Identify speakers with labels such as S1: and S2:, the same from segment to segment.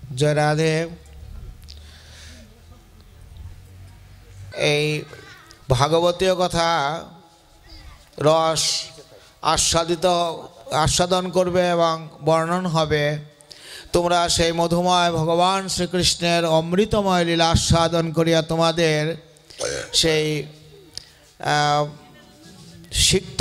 S1: জয় রাধে। এই ভাগবতীয় কথা রস আস্বাদন করবে এবং বর্ণন হবে। তোমরা সেই মধুময় ভগবান শ্রীকৃষ্ণের অমৃতময় লীলা আস্বাদন করিয়া তোমাদের সেই সিক্ত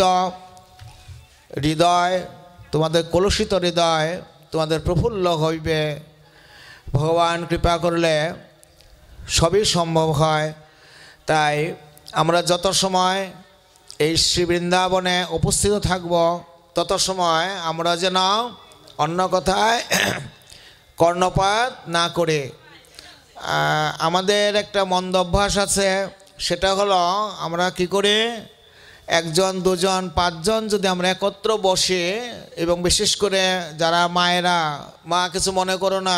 S1: হৃদয়, তোমাদের কলুষিত হৃদয় তোমাদের প্রফুল্ল হইবে। ভগবান কৃপা করলে সবই সম্ভব হয়। তাই আমরা যত সময় এই শ্রী বৃন্দাবনে উপস্থিত থাকব তত সময় আমরা যেন অন্য কথায় কর্ণপাত না করে, আমাদের একটা মন্দ অভ্যাস আছে, সেটা হলো আমরা কি করে একজন দুজন পাঁচজন যদি আমরা একত্র বসে, এবং বিশেষ করে যারা মায়েরা, মা কিছু মনে করো না,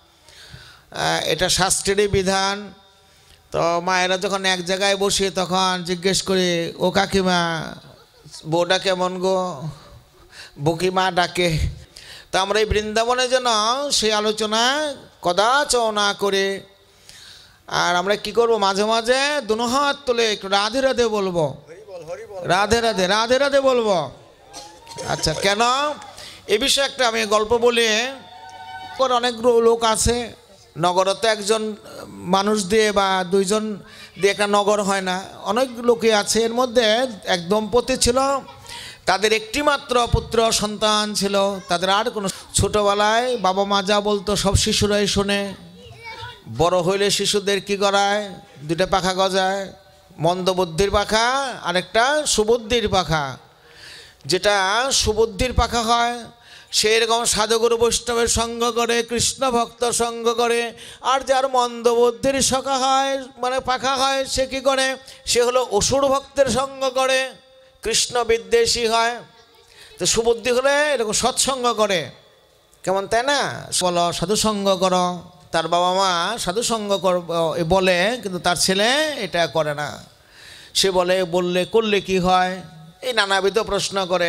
S1: এটা শাস্ত্রেরই বিধান। তো মায়েরা যখন এক জায়গায় বসে তখন জিজ্ঞেস করি, ও কাকিমা বউটা কেমন গো, বকিমা ডাকে। তা আমরা এই বৃন্দাবনে যেন সেই আলোচনা কদাচ না করে, আর আমরা কি করব, মাঝে মাঝে দুনো হাত তুলে একটু রাধে রাধে বলবো, রাধে রাধে রাধে রাধে বলবো। আচ্ছা, কেন এ বিষয়ে একটা আমি গল্প বলি। অনেক লোক আছে, নগরতে একজন মানুষ দিয়ে বা দুইজন দিয়ে একটা নগর হয় না, অনেক লোকই আছে। এর মধ্যে এক দম্পতি ছিল, তাদের একটি মাত্র পুত্র সন্তান ছিল। তাদের আর কোনো, ছোটোবেলায় বাবা মা যা বলতো সব শিশুরাই শোনে। বড় হইলে শিশুদের কি করায়, দুটা পাখা গজায়, মন্দবুদ্ধির পাখা আর একটা সুবুদ্ধির পাখা। যেটা সুবুদ্ধির পাখা হয় সে এরকম সাধুগুরু বৈষ্ণবের সঙ্গ করে, কৃষ্ণ ভক্ত সঙ্গ করে। আর যার মন্দবুদ্ধির শাখা হয়, মানে পাখা হয়, সে কি করে, সে হলো অসুর ভক্তের সঙ্গ করে, কৃষ্ণ বিদ্বেষী হয়। তো সুবুদ্ধি হলে এরকম সৎসঙ্গ করে, কেমন তাই না, বলো সাধুসঙ্গ করো। তার বাবা মা সাধুসঙ্গ বলে, কিন্তু তার ছেলে এটা করে না। সে বললে করলে কি হয়, এই নানাবিধ প্রশ্ন করে।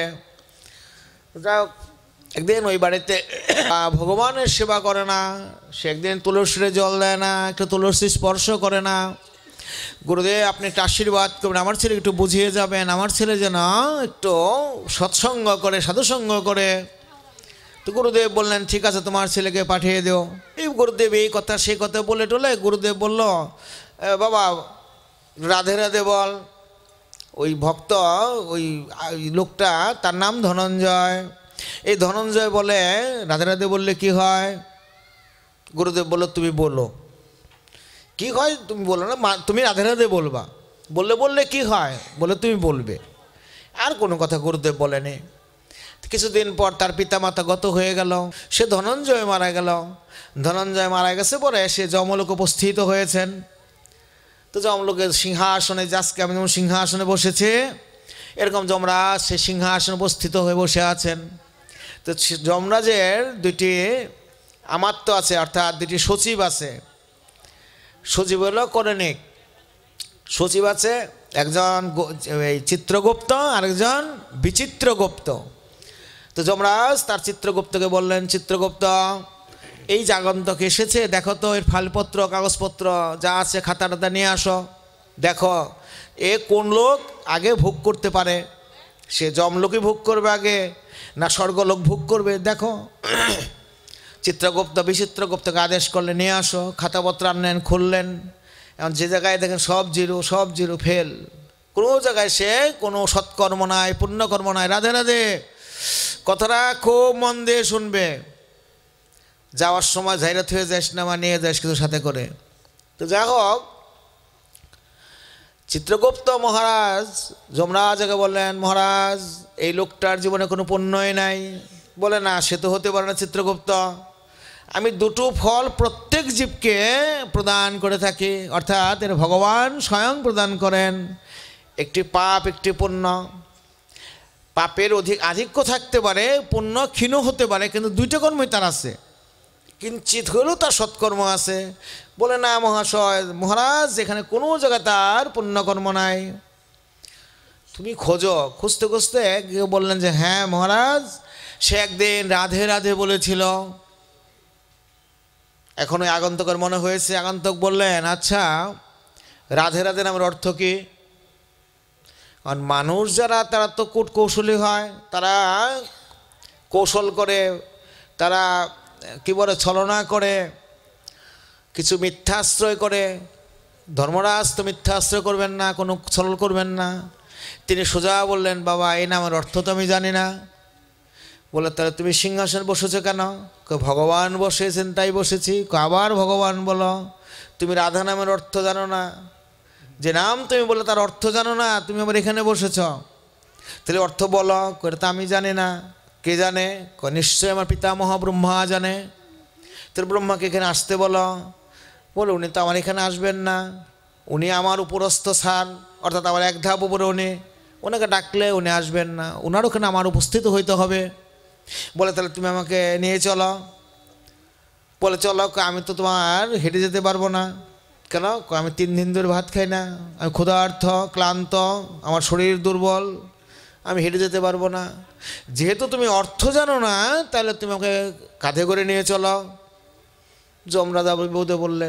S1: যাই হোক, একদিন ওই বাড়িতে ভগবানের সেবা করে না, সে একদিন তুলসীরে জল দেয় না, একটু তুলসী স্পর্শ করে না। গুরুদেব আপনি একটু আশীর্বাদ করবেন, আমার ছেলে একটু বুঝিয়ে যাবেন, আমার ছেলে যেন একটু সৎসঙ্গ করে, সাধুসঙ্গ করে। তো গুরুদেব বললেন, ঠিক আছে, তোমার ছেলেকে পাঠিয়ে দিও। এই গুরুদেব এই কথা সেই কথা বলে টোলে গুরুদেব বলল, বাবা রাধে রাধে বল। ওই ভক্ত, ওই লোকটা, তার নাম ধনঞ্জয়। এই ধনঞ্জয় বলে, রাধে রাধে বললে কি হয়? গুরুদেব বলল, তুমি বলো কি হয়, তুমি বলো না, তুমি রাধে রাধে বলবা, বললে কি হয়, বলে তুমি বলবে। আর কোনো কথা গুরুদেব বলেনি। কিছুদিন পর তার পিতামাতা গত হয়ে গেল, সে ধনঞ্জয় মারা গেল। ধনঞ্জয় মারা গেছে পরে সে যমলোক উপস্থিত হয়েছেন। তো যমলোকের সিংহাসনে, আজকে আমি যেমন সিংহাসনে বসেছে, এরকম যমরাজ সে সিংহাসনে উপস্থিত হয়ে বসে আছেন। তো যমরাজের দুইটি আমাত্য আছে, অর্থাৎ দুটি সচিব আছে। সচিব হলো করণিক, সচিব আছে একজন এই চিত্রগুপ্ত, আরেকজন বিচিত্রগুপ্ত। তো যমরাজ তার চিত্রগুপ্তকে বললেন, চিত্রগুপ্ত এই জাগন্তক এসেছে, দেখো তো এর ফাইলপত্র কাগজপত্র যা আছে খাতা টাতা নিয়ে আসো, দেখো এ কোন লোক আগে ভোগ করতে পারে, সে যমলোকই ভোগ করবে আগে না স্বর্গলোক ভোগ করবে, দেখো। চিত্রগুপ্ত বিচিত্রগুপ্তকে আদেশ করলে, নিয়ে আসো। খাতাপত্র আনলেন, খুললেন। এখন যে জায়গায় দেখেন সব জিরো, সব জিরো, ফেল। কোনো জায়গায় সে কোনো সৎকর্ম নাই, পুণ্যকর্ম নাই। রাধে রাধে কথাটা খুব মন দিয়ে শুনবে। যাওয়ার সময় জাইরাত হয়ে যাস না, নিয়ে যাস কিছু সাথে করে। তো যাই হোক, চিত্রগুপ্ত মহারাজ যমরাজকে বললেন, মহারাজ এই লোকটার জীবনে কোনো পুণ্যই নাই। বলে, না সে তো হতে পারে না চিত্রগুপ্ত, আমি দুটো ফল প্রত্যেক জীবকে প্রদান করে থাকি, অর্থাৎ এর ভগবান স্বয়ং প্রদান করেন, একটি পাপ একটি পুণ্য। পাপের আধিক্য থাকতে পারে, পুণ্য ক্ষীণ হতে পারে, কিন্তু দুইটা কর্মই তার আছে, কিঞ্চিত হলেও তার সৎকর্ম আছে। বলে, না মহাশয় মহারাজ এখানে কোনো জায়গায় তার পুণ্যকর্ম নাই। তুমি খোঁজো। খুঁজতে খুঁজতে কেউ বললেন যে, হ্যাঁ মহারাজ সে একদিন রাধে রাধে বলেছিল। এখন ওই আগন্তকের মনে হয়েছে, আগন্তক বললেন, আচ্ছা রাধে রাধে নামের অর্থ কি? কারণ মানুষ যারা তারা তো কূট কৌশলী হয়, তারা কৌশল করে, তারা কি বলে ছলনা করে, কিছু মিথ্যাশ্রয় করে। ধর্মরাজ তো মিথ্যাশ্রয় করবেন না, কোনো ছল করবেন না। তিনি সোজা বললেন, বাবা এই নামের অর্থ তো আমি জানি না। বলে, তাহলে তুমি সিংহাসন বসেছো কেন? ভগবান বসেছেন তাই বসেছি। আবার ভগবান বলো, তুমি রাধা নামের অর্থ জানো না? যে নাম তুমি বলে তার অর্থ জানো না, তুমি আবার এখানে বসেছ, তাহলে অর্থ বলো। করে তা আমি জানি না। কে জানে? নিশ্চয়ই আমার পিতামহ ব্রহ্মা জানে। তাহলে ব্রহ্মাকে এখানে আসতে বলো। বলে, উনি তো আমার এখানে আসবেন না, উনি আমার উপরস্থ স্থান, অর্থাৎ আমার এক ধাপ উপরে উনি, ওনাকে ডাকলে উনি আসবেন না, ওনার ওখানে আমার উপস্থিত হইতে হবে। বলে, তাহলে তুমি আমাকে নিয়ে চলো। বলে, চলো। আমি তো তোমার হেঁটে যেতে পারবো না। কেন? আমি 3 দিন ধরে ভাত খাই না, আমি ক্ষুধার্ত, ক্লান্ত, আমার শরীর দুর্বল, আমি হেঁটে যেতে পারবো না। যেহেতু তুমি অর্থ জানো না, তাহলে তুমি আমাকে কাঁধে করে নিয়ে চলো। যমরাজা বিপদে বললেন,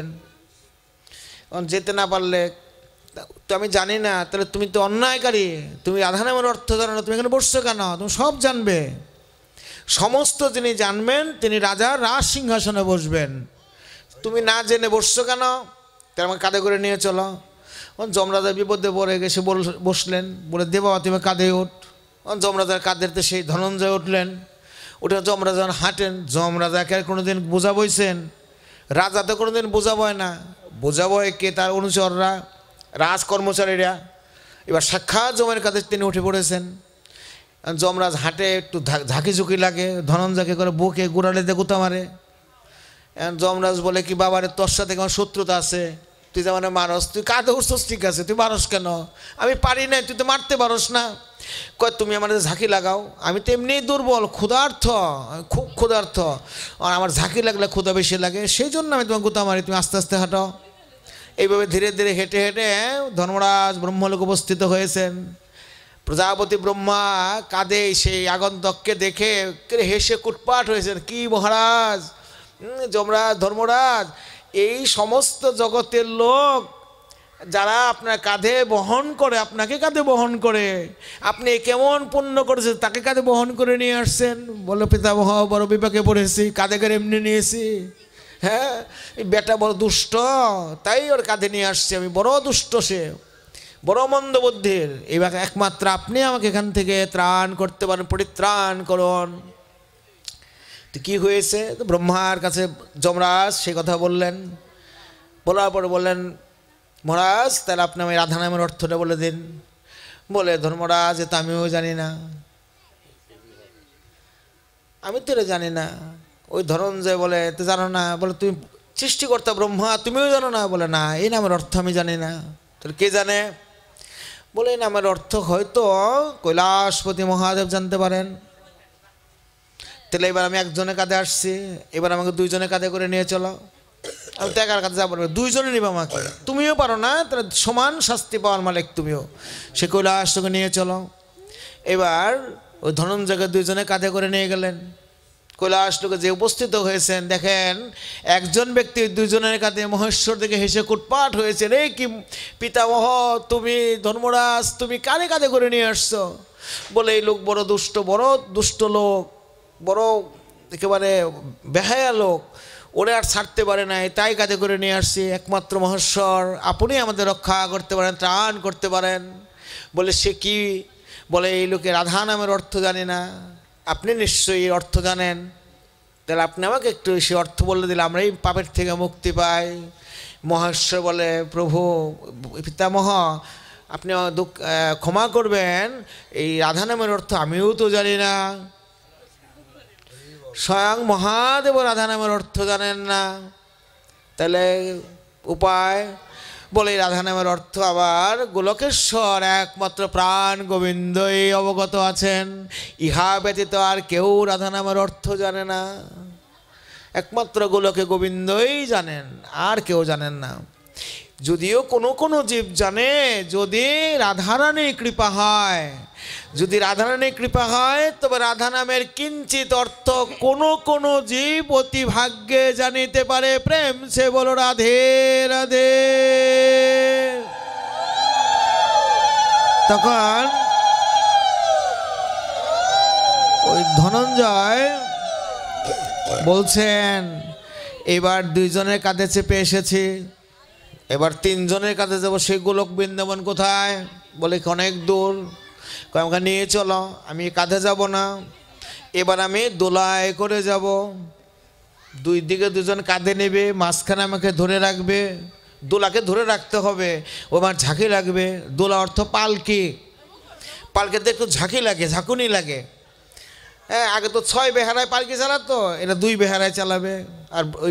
S1: যেতে না পারলে তো আমি জানি না, তাহলে তুমি তো অন্যায়কারী, তুমি রাধা নামের অর্থ জানো না, তুমি এখানে বসছো কেন? তুমি সব জানবে, সমস্ত যিনি জানবেন তিনি রাজার রাজ সিংহাসনে বসবেন, তুমি না জেনে বসছো কেন? তাই আমাকে কাঁধে করে নিয়ে চলো। যমরাজা বিপদে পড়ে গেছে, বসলেন। বলে, দে বাবা তুমি কাঁধে উঠ। যমরাজার কাঁধেতে সেই ধনঞ্জয় উঠলেন। উঠে যমরাজা হাঁটেন। যমরাজাকে কোনোদিন বোঝা বইছেন? রাজা তো কোনোদিন বোঝা বয় না, বোঝা বয় কে? তার অনুচররা, রাজ কর্মচারীরা। এবার সাক্ষাৎ যমের কাছে তিনি উঠে পড়েছেন। যমরাজ হাঁটে, একটু ঝাঁকি ঝুঁকি লাগে, ধনঞ্জয়কে করে বুকে গোড়ালে দিয়ে গুতা মারে। যমরাজ বলে, কি বাবারে, তোর সাথে আমার শত্রুতা আছে, তুই যেমন মারস, তুই কাঁধে উঠছস ঠিক আছে, তুই মারস কেন? আমি পারি না, তুই তো মারতে পারস না। কয়, তুমি আমার ঝাঁকি লাগাও, আমি তো এমনিই দুর্বল, ক্ষুধার্থ, খুব ক্ষুধার্থ, আর আমার ঝাঁকি লাগলে ক্ষুধা বেশি লাগে, সেই জন্য আমি তোমাকে গুতা মারি, তুমি আস্তে আস্তে হাঁটো। এইভাবে ধীরে ধীরে হেঁটে হেঁটে ধর্মরাজ ব্রহ্মলোকে উপস্থিত হয়েছেন। প্রজাপতি ব্রহ্মা কাঁধে সেই আগন্তককে দেখে হেসে কুটপাট হয়েছেন। কি মহারাজ, যমরাজ, ধর্মরাজ, এই সমস্ত জগতের লোক যারা আপনার কাঁধে বহন করে, আপনাকে কাঁধে বহন করে, আপনি কেমন পুণ্য করেছেন তাকে কাঁধে বহন করে নিয়ে আসছেন। বলো, পিতামহ বড় বিপাকে পড়েছি, কাঁধে করে এমনি নিয়েছি। হ্যাঁ, বেটা বড় দুষ্ট, তাই ওর কাঁধে নিয়ে আসছি আমি, বড় দুষ্ট, সে বড় মন্দ বুদ্ধির। এইবার একমাত্র আপনি আমাকে এখান থেকে ত্রাণ করতে পারেন, পরিত্রাণ করুন। তো কী হয়েছে? তো ব্রহ্মার কাছে যমরাজ সেই কথা বললেন। বলার পরে বললেন, মহারাজ তাহলে আপনি আমি রাধা নামের অর্থটা বলে দিন। বলে, ধর্মরাজ এ তো আমিও জানি না, আমি তো এটা জানি না। ওই ধনঞ্জয় বলে, তো জানো না? বলে, তুমি সৃষ্টিকর্তা ব্রহ্মা, তুমিও জানো না? বলে, না, এই নামের অর্থ আমি জানি না। তাহলে কে জানে? বলে, এই নামের অর্থ হয়তো কৈলাসপতি মহাদেব জানতে পারেন। তাহলে এবার আমি একজনের কাঁধে আসছি, এবার আমাকে 2 জনের কাঁধে করে নিয়ে চলো। আমি তো একার কাছে যাবো না, 2 জনে নিবে আমাকে। তুমিও পারো না, তাহলে সমান শাস্তি পাওয়ার মালিক তুমিও। সে কৈলাস তোকে নিয়ে চলো। এবার ওই ধনঞ্জয়কে 2 জনে কাঁধে করে নিয়ে গেলেন। কৈলাস লোকে যে উপস্থিত হয়েছেন, দেখেন একজন ব্যক্তি 2 জনের কাঁধে, মহেশ্বর থেকে হেসে কুটপাট হয়েছেন। এই কি পিতামহ, তুমি ধর্মরাজ, তুমি কাঁধে কাঁধে করে নিয়ে আসছো? বলে, এই লোক বড় দুষ্ট, বড় দুষ্ট লোক, বড় একেবারে বেহায়া লোক, ওরে আর ছাড়তে পারে নাই, তাই কাঁধে করে নিয়ে আসছি। একমাত্র মহেশ্বর, আপনি আমাদের রক্ষা করতে পারেন, ত্রাণ করতে পারেন। বলে, সে কি? বলে, এই লোকে রাধা নামের অর্থ জানি না, আপনি নিশ্চয়ই এর অর্থ জানেন, তাহলে আপনি আমাকে একটু সে অর্থ বলে দিলে আমরা এই পাপের থেকে মুক্তি পাই। মহেশ্বর বলে, প্রভু পিতামহ, আপনি ক্ষমা করবেন, এই রাধা নামের অর্থ আমিও তো জানি না, স্বয়ং মহাদেব রাধা নামের অর্থ জানেন না, তাহলে উপায়? বলে, রাধা নামের অর্থ আবার গোলকেশ্বর একমাত্র প্রাণ গোবিন্দই অবগত আছেন, ইহা ব্যতীত আর কেউ রাধা নামের অর্থ জানে না, একমাত্র গোলকে গোবিন্দই জানেন, আর কেউ জানেন না। যদিও কোনো কোনো জীব জানে যদি রাধারানীর কৃপা হয়, যদি রাধারানীর কৃপা হয় তবে রাধা নামের কিঞ্চিত অর্থ কোনো কোনো জীব অতি ভাগ্যে জানিতে পারে। প্রেম সে বলো রাধে রাধে। তখন ওই ধনঞ্জয় বলছেন এবার দুইজনের কাঁধে চেপে এসেছি, এবার তিনজনের কাঁধে যাবো। সেই গোলক বৃন্দাবন কোথায়? বলে অনেক দূর। আমাকে নিয়ে চলো। আমি কাঁধে যাব না, এবার আমি দোলায় করে যাব। দুই দিকে দুজন কাঁধে নেবে, মাঝখানে আমাকে ধরে রাখবে। দোলাকে ধরে রাখতে হবে, ও আমার ঝাঁকি লাগবে। দোলা অর্থ পালকি, পালকিতে একটু ঝাঁকি লাগে, ঝাঁকুনি লাগে। হ্যাঁ, আগে তো 6 বেহারায় পালকি চালাতো, এটা 2 বেহারায় চালাবে। আর ওই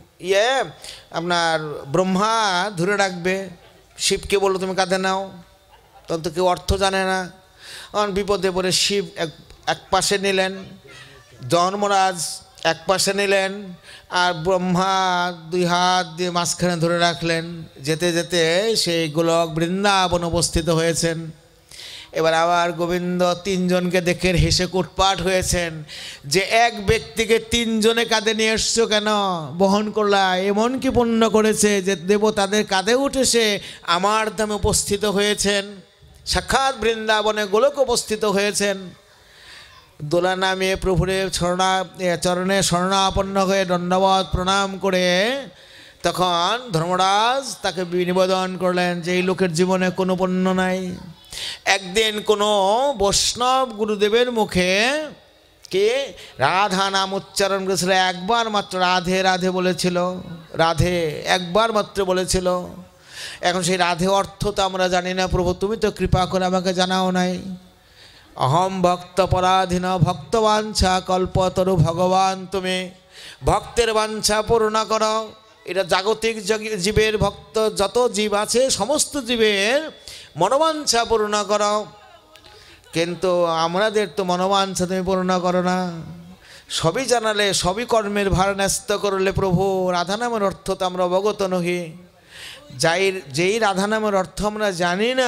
S1: আপনার ব্রহ্মা ধরে রাখবে। শিবকে বললো তুমি কাঁধে নাও, তখন তো কেউ অর্থ জানে না। তখন বিপদে পড়ে শিব এক পাশে নিলেন, ধর্মরাজ এক পাশে নিলেন, আর ব্রহ্মা 2 হাত দিয়ে মাঝখানে ধরে রাখলেন। যেতে যেতে সেই গোলক বৃন্দাবন উপস্থিত হয়েছেন। এবার আবার গোবিন্দ 3 জনকে দেখে হেসে কুটপাট হয়েছেন যে এক ব্যক্তিকে 3 জনে কাঁধে নিয়ে এসছো কেন, বহন করলা? এমন কি পুণ্য করেছে যে দেবতাদের কাঁধে উঠে সে আমার ধামে উপস্থিত হয়েছেন, সাক্ষাৎ বৃন্দাবনে গোলক উপস্থিত হয়েছেন। দোলা নামিয়ে প্রভুরের চরণে শরণাপন্ন হয়ে দণ্ডবত প্রণাম করে তখন ধর্মরাজ তাকে নিবেদন করলেন যে এই লোকের জীবনে কোনো পুণ্য নাই। একদিন কোনো বৈষ্ণব গুরুদেবের মুখে কে রাধা নাম উচ্চারণ করেছিল, একবার মাত্র রাধে রাধে বলেছিল, রাধে একবার মাত্র বলেছিল। এখন সেই রাধে অর্থ তো আমরা জানি না। প্রভু তুমি তো কৃপা করে আমাকে জানাও নাই। অহম ভক্ত পরাধীন ভক্ত বাঞ্ছা কল্পতরু ভগবান, তুমি ভক্তের বাঞ্ছা পূর্ণ করো। এটা জাগতিক জীবের ভক্ত যত জীব আছে সমস্ত জীবের মনোবাঞ্ছা পূর্ণ করো, কিন্তু আমাদের তো মনোবাঞ্ছা তুমি পূর্ণ করো না। সবই জানালে, সবই কর্মের ভার ন্যস্ত করলে প্রভু রাধা নামের অর্থ তো আমরা অবগত নহি। যেই রাধা নামের অর্থ আমরা জানি না,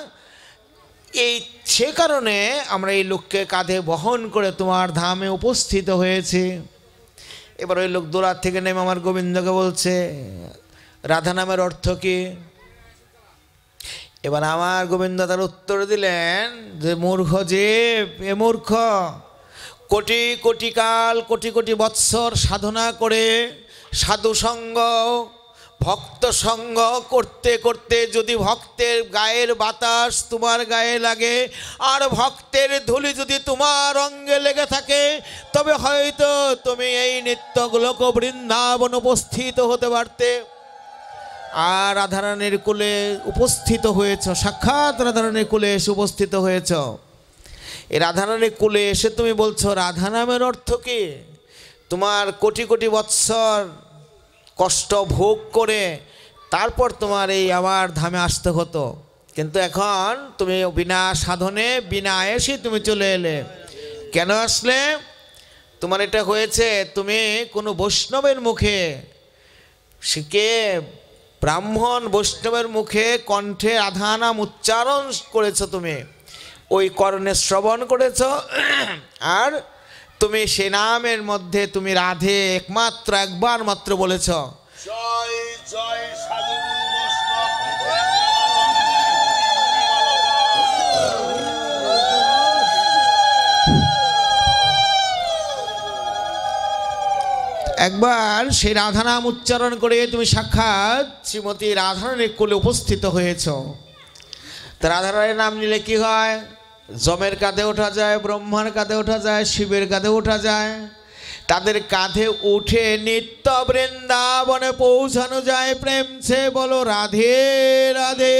S1: সে কারণে আমরা এই লোককে কাঁধে বহন করে তোমার ধামে উপস্থিত হয়েছি। এবার ওই লোক দোলার থেকে নেমে আমার গোবিন্দকে বলছে রাধা নামের অর্থ কি? এবার আমার গোবিন্দ তার উত্তর দিলেন যে মূর্খ জীব, এ মূর্খ, কোটি কোটি কাল কোটি কোটি বৎসর সাধনা করে সাধু সঙ্গ ভক্ত সঙ্গ করতে করতে যদি ভক্তের গায়ের বাতাস তোমার গায়ে লাগে আর ভক্তের ধুলি যদি তোমার অঙ্গে লেগে থাকে, তবে হয়তো তুমি এই নিত্য গোলক বৃন্দাবন উপস্থিত হতে পারতে। আর রাধারানীর কুলে উপস্থিত হয়েছ, সাক্ষাৎ রাধারানীর কুলে এসে উপস্থিত হয়েছ। এই রাধারানীর কুলে এসে তুমি বলছো রাধা নামের অর্থ কি? তোমার কোটি কোটি বৎসর কষ্ট ভোগ করে তারপর তোমার এই আমার ধামে আসতে হতো, কিন্তু এখন তুমি বিনা সাধনে বিনা আয়েসে তুমি চলে এলে। কেন আসলে? তোমার এটা হয়েছে তুমি কোনো বৈষ্ণবের মুখে, শিখে ব্রাহ্মণ বৈষ্ণবের মুখে কণ্ঠে রাধা নাম উচ্চারণ করেছো, তুমি ওই কর্ণে শ্রবণ করেছ, আর তুমি সে নামের মধ্যে তুমি রাধে একমাত্র একবার মাত্র বলেছ। জয় জয় সাধু একবার সেই রাধা নাম উচ্চারণ করে তুমি সাক্ষাৎ শ্রীমতী রাধারানীর কোলে উপস্থিত হয়েছ। তা রাধারানীর নাম নিলে কি হয়? যমের কাঁধে ওঠা যায়, ব্রহ্মার কাঁধে ওঠা যায়, শিবের কাঁধে ওঠা যায়। তাদের কাঁধে উঠে নিত্য বৃন্দাবনে পৌঁছানো যায়। প্রেম সে বলো রাধে রাধে।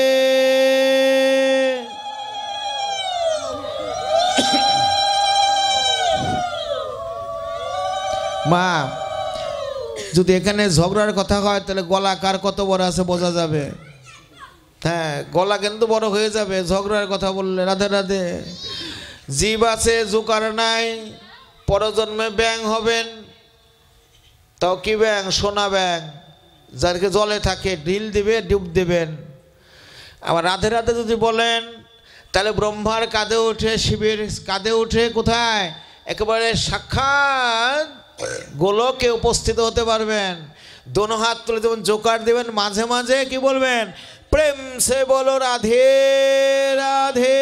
S1: মা, যদি এখানে ঝগড়ার কথা হয় তাহলে গলা কার কত বড় আছে বোঝা যাবে। হ্যাঁ, গলা কিন্তু বড় হয়ে যাবে ঝগড়ার কথা বললে। রাধে রাধে। জীব আছে জোকার নাই, পরজন্মে ব্যাং হবেন। তাও কি ব্যাং? সোনা ব্যাং। যাদেরকে জলে থাকে ঢিল দিবে, ডুব দেবেন। আবার রাধে রাধে যদি বলেন তাহলে ব্রহ্মার কাঁধে উঠে, শিবের কাঁধে উঠে কোথায় একেবারে সাক্ষাৎ গোলকে উপস্থিত হতে পারবেন। দোনো হাত তুলে দেবেন, জোকার দেবেন, মাঝে মাঝে কি বলবেন, প্রেম সে বলো রাধে রাধে।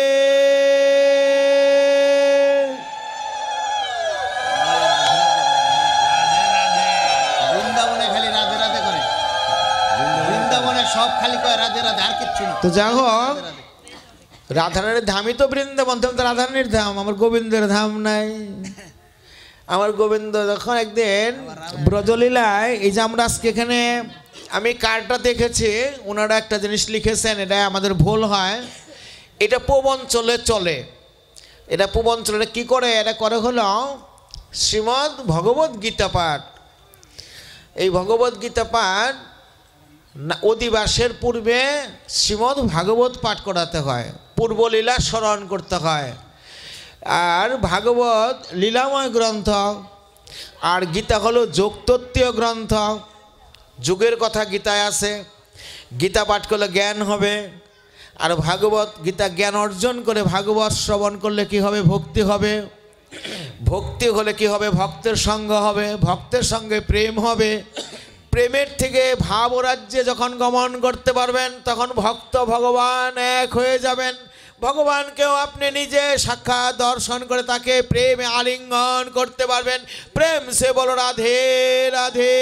S2: বৃন্দাবনে খালি রাধে রাধে করে, বৃন্দাবনে সব খালি কয় রাধে রাধে, আর কিচ্ছু না।
S1: তো যাই হোক, রাধারানীর ধামই তো বৃন্দাবন, তো রাধারানীর ধাম, আমার গোবিন্দের ধাম নাই। আমার গোবিন্দ যখন একদিন ব্রজলীলায়, এই যে আমরা আজকে এখানে আমি কার্ডটা দেখেছি, ওনারা একটা জিনিস লিখেছেন, এটা আমাদের ভুল হয়। এটা পূর্বাঞ্চলে চলে, এটা পূর্বাঞ্চলে কি করে, এটা করে হলো শ্রীমদ্ ভগবদ্ গীতা পাঠ। এই ভগবদ্ গীতা পাঠ অধিবাসের পূর্বে শ্রীমদ্ ভাগবত পাঠ করাতে হয়, পূর্বলীলা স্মরণ করতে হয়। আর ভাগবত লীলাময় গ্রন্থ, আর গীতা হলো যোগতত্ত্বীয় গ্রন্থ, যুগের কথা গীতায় আছে। গীতা পাঠ করলে জ্ঞান হবে, আর ভাগবত গীতা জ্ঞান অর্জন করে ভাগবত শ্রবণ করলে কি হবে, ভক্তি হবে। ভক্তি হলে কি হবে, ভক্তের সঙ্গ হবে, ভক্তের সঙ্গে প্রেম হবে। প্রেমের থেকে ভাব রাজ্যে যখন গমন করতে পারবেন, তখন ভক্ত ভগবান এক হয়ে যাবেন। ভগবানকেও আপনি নিজে সাক্ষাৎ দর্শন করে তাকে প্রেমে আলিঙ্গন করতে পারবেন। প্রেম সে বলো রাধে রাধে।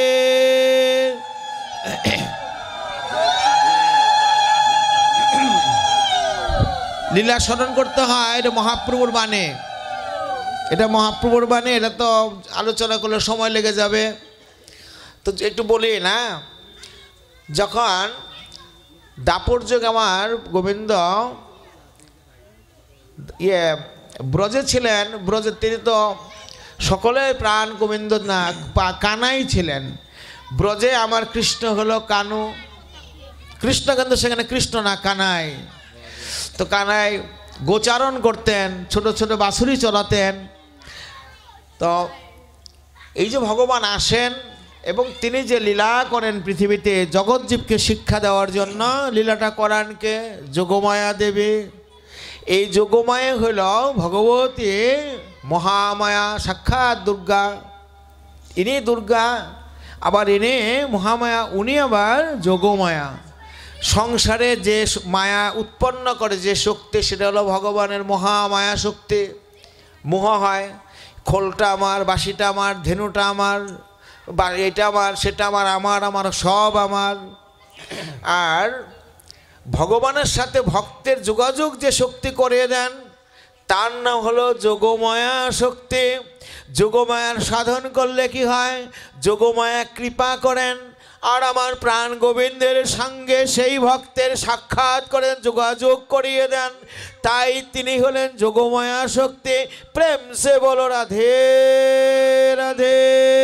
S1: লীলা স্মরণ করতে হয়, এটা মহাপ্রভুর বাণী, এটা মহাপ্রভুর বাণী। এটা তো আলোচনা করলে সময় লেগে যাবে, তো একটু বলি না। যখন দাপর যুগ আমার গোবিন্দ ব্রজে ছিলেন, ব্রজে তিনি তো সকলের প্রাণ গোবিন্দ না, কানাই ছিলেন। ব্রজে আমার কৃষ্ণ হলো কানু, কৃষ্ণ কিন্তু সেখানে কৃষ্ণ না, কানাই। তো কানাই গোচারণ করতেন, ছোট ছোট বাছুরি চড়াতেন। তো এই যে ভগবান আসেন এবং তিনি যে লীলা করেন পৃথিবীতে জগৎজীবকে শিক্ষা দেওয়ার জন্য, লীলাটা করানকে যোগমায়া দেবী। এই যোগমায়া হল ভগবতী মহামায়া, সাক্ষাৎ দুর্গা। ইনি দুর্গা, আবার ইনি মহামায়া, উনি আবার যোগমায়া। সংসারে যে মায়া উৎপন্ন করে যে শক্তি, সেটা হলো ভগবানের মহামায়া শক্তি। মোহ হয়, খোলটা আমার, বাঁশিটা আমার, ধেনুটা আমার, বা এটা আমার, সেটা আমার, আমার আমার সব আমার। আর ভগবানের সাথে ভক্তের যোগাযোগ যে শক্তি করিয়ে দেন, তার নাম হলো যোগমায়া শক্তি। যোগমায়ার সাধন করলে কি হয়, যোগমায়া কৃপা করেন, আর আমার প্রাণ গোবিন্দের সঙ্গে সেই ভক্তের সাক্ষাৎ করেন, যোগাযোগ করিয়ে দেন। তাই তিনি হলেন যোগমায়া শক্তি। প্রেম সে বলো রাধে রাধে।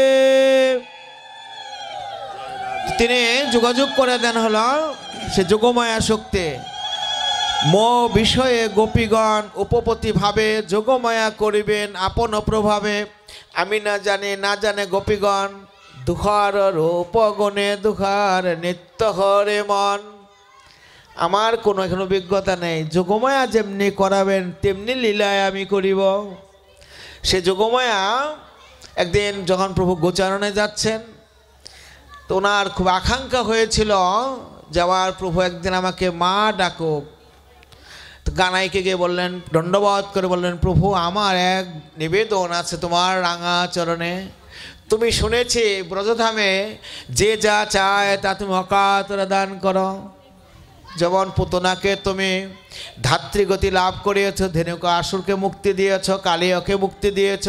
S1: তিনি যোগাযোগ করে দেন হলো সে যোগমায়া শক্তি। মো বিষয়ে গোপীগণ উপপতি ভাবে, যোগমায়া করিবেন আপন প্রভাবে। আমি না জানে গোপীগণ, দুঃখার রূপ গুণে দুঃখার নিত্য হরে মন। আমার কোনো এখন অভিজ্ঞতা নেই, যোগমায়া যেমনি করাবেন তেমনি লীলায় আমি করিব। সে যোগমায়া একদিন যখন প্রভু গোচারণে যাচ্ছেন, তো ওনার খুব আকাঙ্ক্ষা হয়েছিল যে আমার প্রভু একদিন আমাকে মা ডাকুক। তো কানাইকে গিয়ে বললেন, দণ্ডবোধ করে বললেন, প্রভু আমার এক নিবেদন আছে তোমার রাঙা চরণে। তুমি শুনেছি ব্রজধামে যে যা চায় তা তুমি অকাতরে দান করো। যেমন পুতনাকে তুমি ধাত্রীগতি লাভ করিয়েছ, ধেনুকে আসুরকে মুক্তি দিয়েছ, কালিয়াকে মুক্তি দিয়েছ,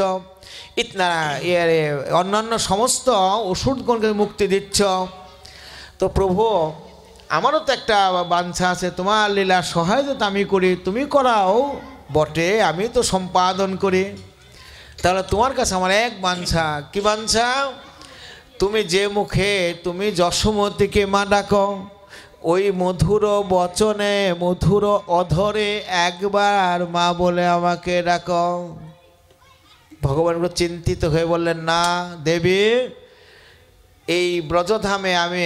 S1: অন্যান্য সমস্ত অসুরগণকে মুক্তি দিচ্ছ। তো প্রভু আমারও তো একটা বাঞ্ছা আছে, তোমার লীলা সহায়তা আমি করি, তুমি করাও বটে, আমি তো সম্পাদন করি। তাহলে তোমার কাছে আমার এক বাঞ্ছা। কি বাঞ্ছা? তুমি যে মুখে তুমি যশোমতীকে মা ডাকো, ওই মধুর বচনে মধুর অধরে একবার মা বলে আমাকে ডাকো। ভগবান চিন্তিত হয়ে বললেন, না দেবী, এই ব্রজধামে আমি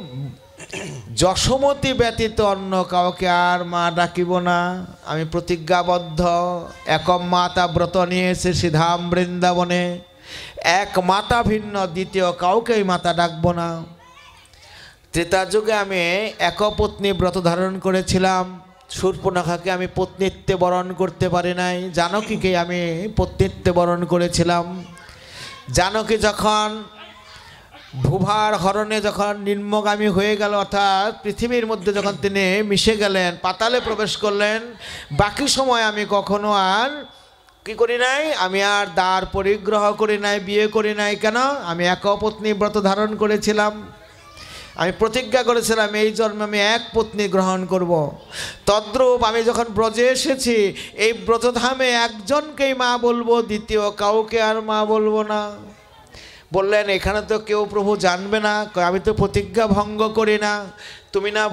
S1: যশোমতী ব্যতীত অন্য কাউকে আর মা ডাকিব না। আমি প্রতিজ্ঞাবদ্ধ। একম মাতা ব্রত নিয়ে এসেছি ধাম বৃন্দাবনে, এক মাতা ভিন্ন দ্বিতীয় কাউকেই মাতা ডাকবো না। ত্রেতা যুগে আমি একপত্নী ব্রত ধারণ করেছিলাম। শূর্পণখাকে আমি পত্নীত্বে বরণ করতে পারি নাই, জানকীকে আমি পত্নীত্বে বরণ করেছিলাম। জানকী যখন ভূভার হরণে যখন নিম্নগামী হয়ে গেল, অর্থাৎ পৃথিবীর মধ্যে যখন তিনি মিশে গেলেন, পাতালে প্রবেশ করলেন, বাকি সময় আমি কখনো আর কি করি নাই, আমি আর দ্বার পরিগ্রহ করি নাই, বিয়ে করি নাই। কেন? আমি একপত্নী ব্রত ধারণ করেছিলাম। আমি প্রতিজ্ঞা করেছিলাম এই জন্মে আমি এক পত্নী গ্রহণ করব। তদ্রূপ আমি যখন ব্রজে এসেছি, এই ব্রজধামে একজনকেই মা বলবো, দ্বিতীয় কাউকে আর মা বলবো না। বললেন এখানে তো কেউ প্রভু জানবে না। আমি তো প্রতিজ্ঞা ভঙ্গ করি না। তুমি না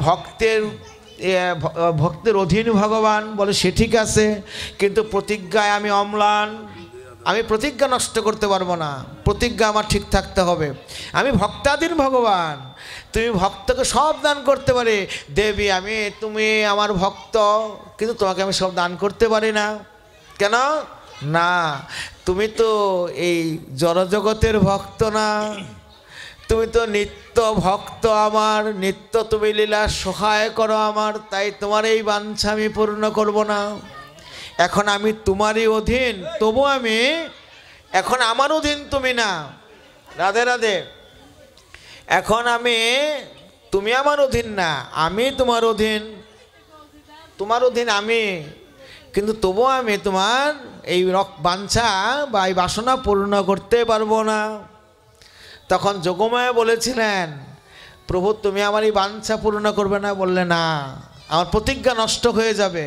S1: ভক্তের অধীন ভগবান। বলে সে ঠিক আছে, কিন্তু প্রতিজ্ঞায় আমি অম্লান। আমি প্রতিজ্ঞা নষ্ট করতে পারবো না, প্রতিজ্ঞা আমার ঠিক থাকতে হবে। আমি ভক্তাধীন ভগবান, তুমি ভক্তকে সব দান করতে পারে। দেবী তুমি আমার ভক্ত, কিন্তু তোমাকে আমি সব দান করতে পারি না। কেন? না, তুমি তো এই জড়জগতের ভক্ত না, তুমি তো নিত্য ভক্ত আমার, নিত্য তুমি লীলা সহায় করো আমার, তাই তোমার এই বাঞ্ছা আমি পূর্ণ করব না। এখন আমি তোমারই অধীন, তবু আমি এখন আমার অধীন তুমি না। রাধে রাধে। এখন তুমি আমার অধীন না, আমি তোমার অধীন। তোমার অধীন আমি, কিন্তু তবু আমি তোমার এই বাঞ্ছা বা এই বাসনা পূর্ণ করতে পারবো না। তখন যোগমায়া বলেছিলেন প্রভু তুমি আমার এই বাঞ্ছা পূর্ণ করবে না। বললে না, আমার প্রতিজ্ঞা নষ্ট হয়ে যাবে।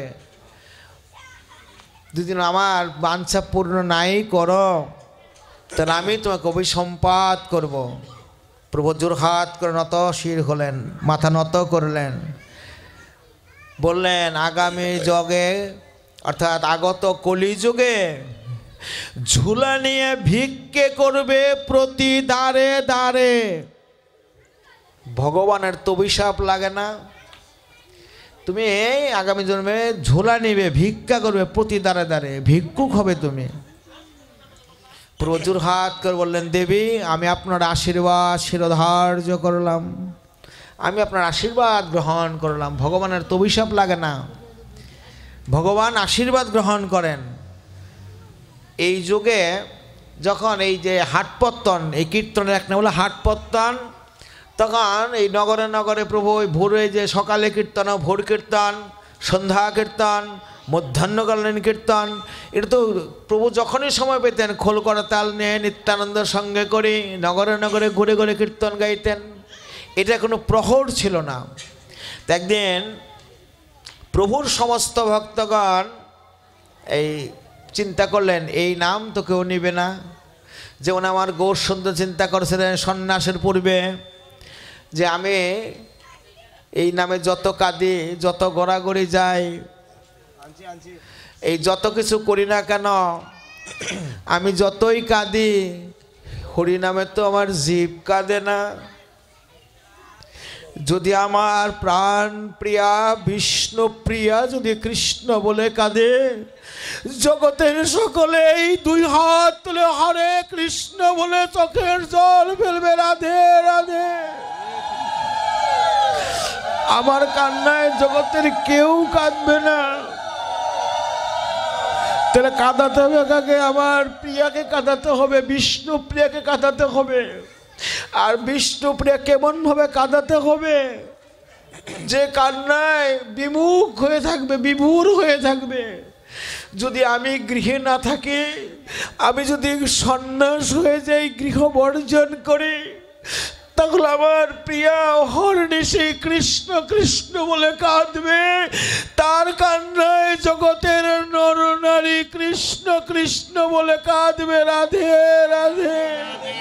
S1: যদি আমার বাঞ্ছা পূর্ণ নাই করো, তাহলে আমি তোমাকে অভিসম্পাত করব। প্রভু জোরহাত করে নত শির হলেন, মাথা নত করলেন, বললেন আগামী যুগে অর্থাৎ আগত কলিযুগে ঝুলা নিয়ে ভিক্ষে করবে প্রতি দ্বারে দ্বারে। ভগবানের তো অভিশাপ লাগে না? তুমি আগামী জন্মে ঝোলা নিবে, ভিক্ষা করবে প্রতি দ্বারে দ্বারে, ভিক্ষুক হবে তুমি। প্রচুর হাত করে বললেন দেবী আমি আপনার আশীর্বাদ শিরোধার্য করলাম, আমি আপনার আশীর্বাদ গ্রহণ করলাম। ভগবানের তো অভিশাপ লাগে না, ভগবান আশীর্বাদ গ্রহণ করেন। এই যুগে যখন এই যে হাটপত্তন, এই কীর্তনের এক নাম হলো হাটপত্তন, তখন এই নগরে নগরে প্রভু ওই ভোরে যে সকালে কীর্তন, ভোর কীর্তন, সন্ধ্যা কীর্তন, মধ্যাহ্নকালীন কীর্তন, এটা তো প্রভু যখনই সময় পেতেন খোল করা তাল নিয়ে নিত্যানন্দের সঙ্গে করে নগরে নগরে ঘুরে ঘুরে কীর্তন গাইতেন। এটা কোনো প্রহর ছিল না। একদিন প্রভুর সমস্ত ভক্তগণ এই চিন্তা করলেন এই নাম তো কেউ নিবে না। যেমন আমার গৌর সুন্দর চিন্তা করেছিলেন সন্ন্যাসের পূর্বে যে আমি এই নামে যত কাঁদি, যত গড়াগড়ি যাই, এই যত কিছু করি না কেন, আমি যতই কাঁদি হরি নামে তো আমার জীব কাঁদে না। যদি আমার প্রাণ প্রিয়া বিষ্ণু প্রিয়া যদি কৃষ্ণ বলে কাঁদে, জগতের সকলে এই দুই হাত তুলে হরে কৃষ্ণ বলে চোখের জল ফেলবে রাধে রাধে। আমার কান্নায় জগতের কেউ কাঁদবে না। তাহলে কাঁদাতে হবে কাকে? আমার প্রিয়াকে কাঁদাতে হবে, বিষ্ণু প্রিয়াকে কাঁদাতে হবে। আর বিষ্ণু প্রিয়া কেমন ভাবে কাঁদাতে হবে? যে কান্নায় বিমুখ হয়ে থাকবে, বিভোর হয়ে থাকবে। যদি আমি গৃহে না থাকি, আমি যদি সন্ন্যাস হয়ে যাই, গৃহ বর্জন করি, তাহলে আমার প্রিয়া অহর্নিশি কৃষ্ণ কৃষ্ণ বলে কাঁদবে। তার কান্নায় জগতের নর নারী কৃষ্ণ কৃষ্ণ বলে কাঁদবে রাধে রাধে।